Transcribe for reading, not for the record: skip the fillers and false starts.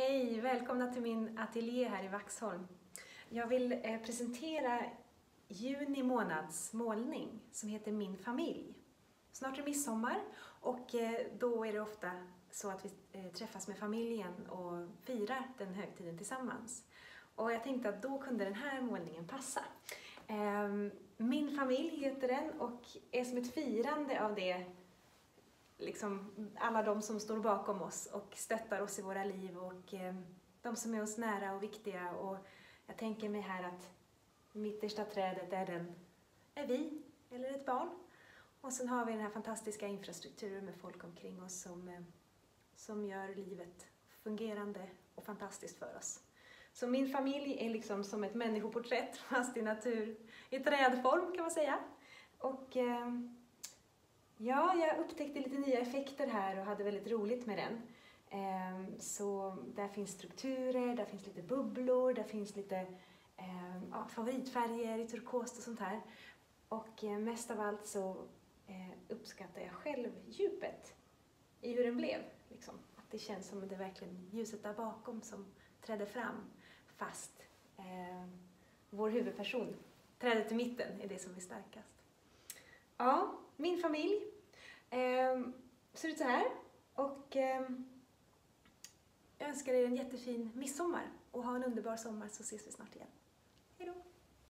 Hej! Välkomna till min ateljé här i Vaxholm. Jag vill presentera juni månads målning som heter Min familj. Snart är det midsommar och då är det ofta så att vi träffas med familjen och firar den högtiden tillsammans. Och jag tänkte att då kunde den här målningen passa. Min familj heter den och är som ett firande av det, liksom alla de som står bakom oss och stöttar oss i våra liv och de som är oss nära och viktiga. Och jag tänker mig här att mittersta trädet är vi eller ett barn. Och sen har vi den här fantastiska infrastrukturen med folk omkring oss som gör livet fungerande och fantastiskt för oss. Så min familj är liksom som ett människoporträtt fast i trädform kan man säga. Och ja, jag upptäckte lite nya effekter här och hade väldigt roligt med den. Så där finns strukturer, där finns lite bubblor, där finns lite favoritfärger i turkost och sånt här. Och mest av allt så uppskattar jag själv djupet i hur den blev. Liksom. Att det känns som att det är verkligen ljuset där bakom som trädde fram. Fast vår huvudperson, trädet i mitten, är det som är starkast. Ja, min familj ser ut så här och jag önskar er en jättefin midsommar och ha en underbar sommar så ses vi snart igen. Hej då!